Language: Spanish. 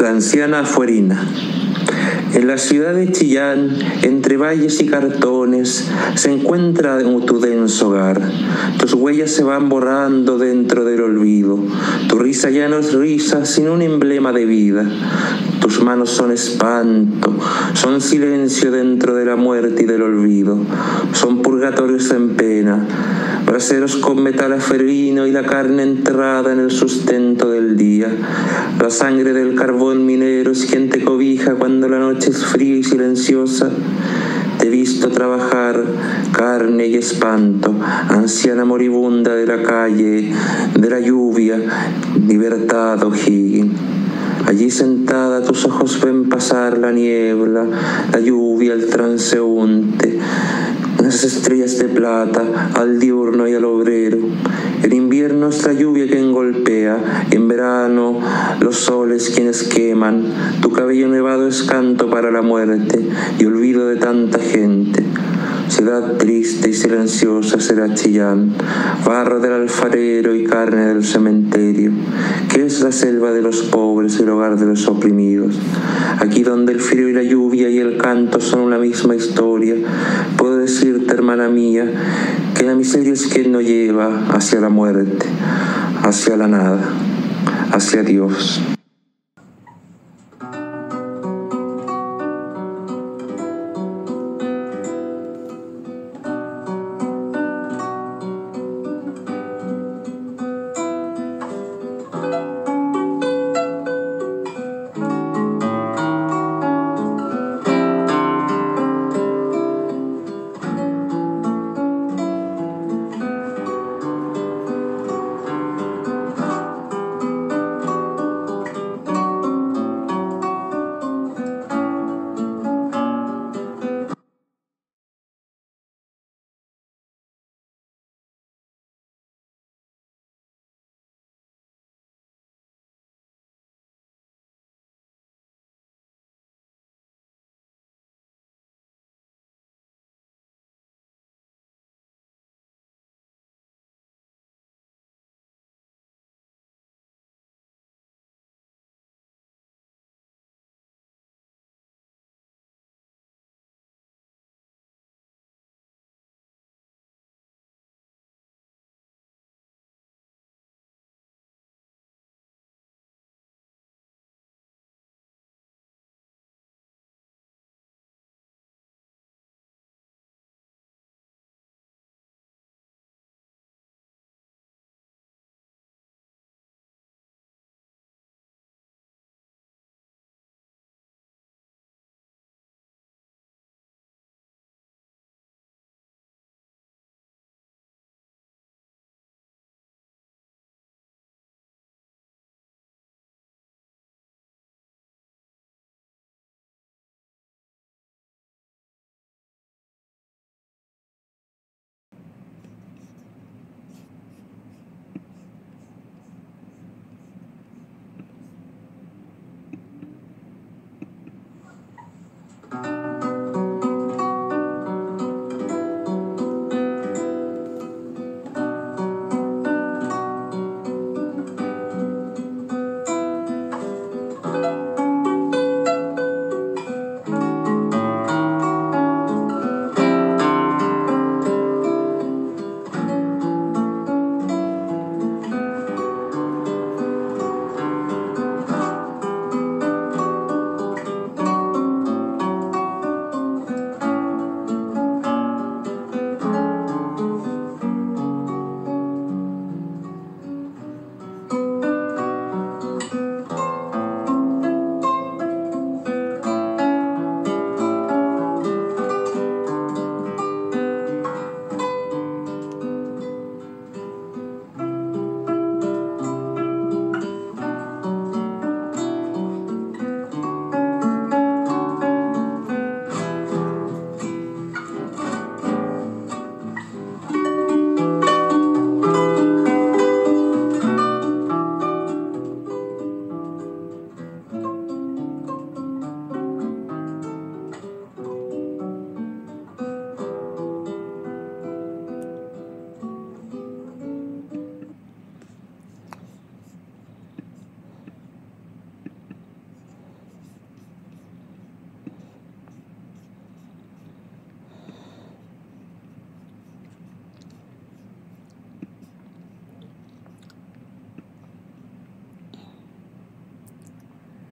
La anciana Fuerina. En la ciudad de Chillán, entre valles y cartones, se encuentra tu denso hogar. Tus huellas se van borrando dentro del olvido. Tu risa ya no es risa, sino un emblema de vida. Tus manos son espanto, son silencio dentro de la muerte y del olvido. Son purgatorios en pena, braseros con metal aferrino y la carne enterrada en el sustento del día. La sangre del carbón minero es quien te cobija cuando la noche es fría y silenciosa. Te he visto trabajar, carne y espanto, anciana moribunda de la calle, de la lluvia, libertad O'Higgins. Allí sentada tus ojos ven pasar la niebla, la lluvia, el transeúnte, las estrellas de plata, al diurno y al obrero. En invierno es la lluvia quien golpea, en verano los soles quienes queman. Tu cabello nevado es canto para la muerte y olvido de tanta gente. Ciudad triste y silenciosa será Chillán, barro del alfarero y carne del cementerio, que es la selva de los pobres y el hogar de los oprimidos. Aquí donde el frío y la lluvia y el canto son una misma historia, puedo decirte, hermana mía, que la miseria es quien nos lleva hacia la muerte, hacia la nada, hacia Dios.